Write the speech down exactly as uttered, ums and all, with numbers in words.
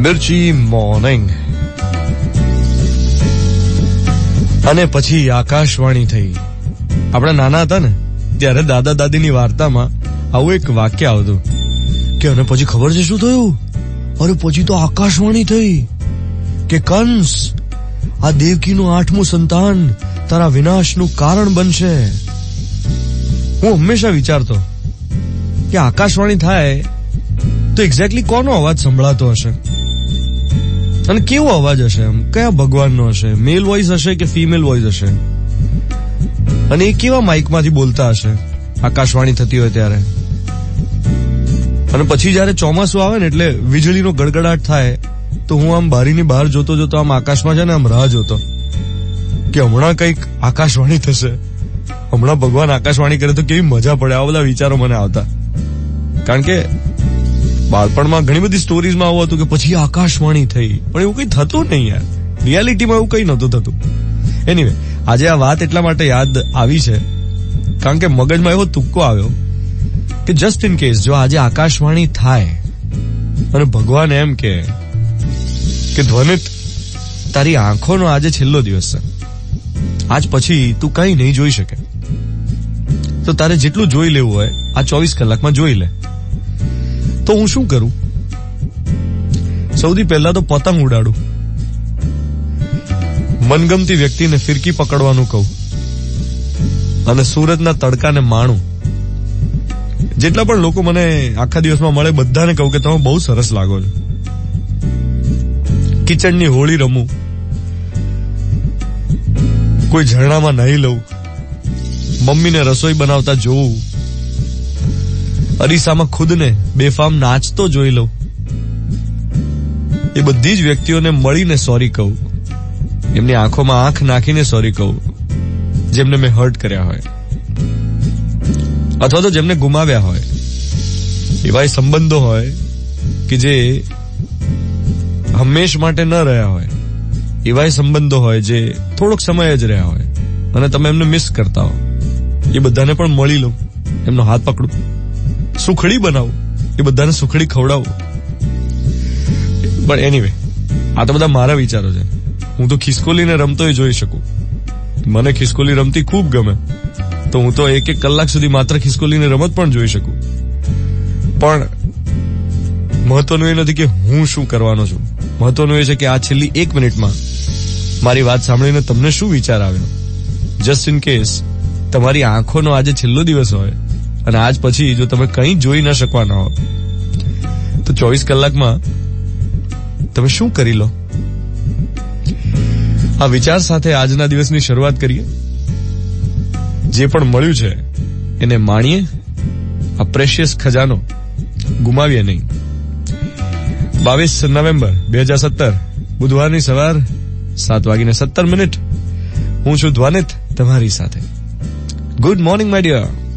મિર્ચી morning અને પછી આકાશવાણી થઈ. આપણે નાના હતા ને ત્યારે દાદા દાદીની વાર્તામાં આવું એક વાક્ય આવતું કે અને પછી ખબર છે શું થયું? અરે પછી તો આકાશવાણી થઈ કે કંસ, આ દેવકીનું આઠમું સંતાન તારા વિનાશનું કારણ બનશે. હું હંમેશા વિચારતો કે આકાશવાણી થાય તો એક્ઝેક્ટલી કોનો અવાજ સંભળાતો હશે અને કેવો અવાજ હશે, એમ કયા ભગવાનનો હશે, મેલ વોઇસ હશે કે ફિમેલ વોઇસ હશે, અને એ કેવા માઇકમાંથી બોલતા હશે આકાશવાણી થતી હોય ત્યારે. અને પછી જયારે ચોમાસું આવે ને એટલે વીજળીનો ગડગડાટ થાય તો હું આમ બારીની બહાર જોતો જોતો આમ આકાશમાં છે ને આમ રાહ જોતો કે હમણાં કઈક આકાશવાણી થશે, હમણાં ભગવાન આકાશવાણી કરે તો કેવી મજા પડે. આવા બધા વિચારો મને આવતા, કારણ કે બાળપણમાં ઘણી બધી સ્ટોરીઝમાં આવું હતું કે પછી આકાશવાણી થઈ, પણ એવું કઈ થતું નહીં યાર. રિયાલિટીમાં એવું કઈ નતું થતું. એનીવે, આજે આ વાત એટલા માટે યાદ આવી છે કારણ કે મગજમાં એવો તુક્કો આવ્યો કે જસ્ટ ઇન કેસ જો આજે આકાશવાણી થાય અને ભગવાન એમ કે કે ધ્વનિત, તારી આંખોનો આજે છેલ્લો દિવસ છે, આજ પછી તું કઈ નહીં જોઈ શકે, તો તારે જેટલું જોઈ લેવું હોય આ ચોવીસ કલાકમાં જોઈ લે. તો હું શું કરું? સૌથી પહેલા તો પતંગ ઉડાડું, મનગમતી વ્યક્તિને ફિરકી પકડવાનું કહું અને સૂરજના તડકાને માણું. જેટલા પણ લોકો મને આખા દિવસમાં મળે બધાને કહું કે તમે બહુ સરસ લાગો છો. કિચડની હોળી રમું, કોઈ ઝરણામાં નાહી લઉં, મમ્મીને રસોઈ બનાવતા જોઉં, અરીસામાં ખુદને બેફામ નાચતો જોઈ લઉં. એ બધી જ વ્યક્તિઓને મળીને સોરી કહું, એમની આંખોમાં આંખ નાખીને સોરી કહું જેમને મેં હર્ટ કર્યા હોય અથવા તો જેમને ગુમાવ્યા હોય. એવા સંબંધો હોય કે જે હંમેશ માટે ન રહ્યા હોય, એવા સંબંધો હોય જે થોડોક સમય જ રહ્યા હોય અને તમે એમને મિસ કરતા હો. એ બધાને પણ મળી લઉં, એમનો હાથ પકડું, સુખડી બનાવું, એ બધાને સુખડી ખવડાવું. પણ એનીવે, આ તો બધા મારા વિચારો છે. હું તો ખિસકોલીને રમતો જોઈ શકું, મને ખિસકોલી રમતી ખૂબ ગમે, તો હું તો એક એક કલાક સુધી માત્ર ખિસકોલીની રમત પણ જોઈ શકું. પણ મહત્વનું એ નથી કે હું શું કરવાનો છું, મહત્વનું એ છે કે આ છેલ્લી એક મિનિટમાં મારી વાત સાંભળીને તમને શું વિચાર આવ્યો. જસ્ટ ઇન કેસ તમારી આંખોનો આજે છેલ્લો દિવસ હોય અને આજ પછી જો તમે કંઈ જોઈ ન શકવાના હો તો ચોવીસ કલાકમાં તમે શું કરી લો? આ વિચાર સાથે આજના દિવસની શરૂઆત કરીએ. જે પણ મળ્યું છે એને માણીએ, આ પ્રેશિયસ ખજાનો ગુમાવીએ નહીં. બાવીસ નવેમ્બર બે હજાર સત્તર બુધવારની સવાર સાત વાગીને સત્તર મિનિટ. હું છું ધ્વનિત તમારી સાથે. Good morning my dear.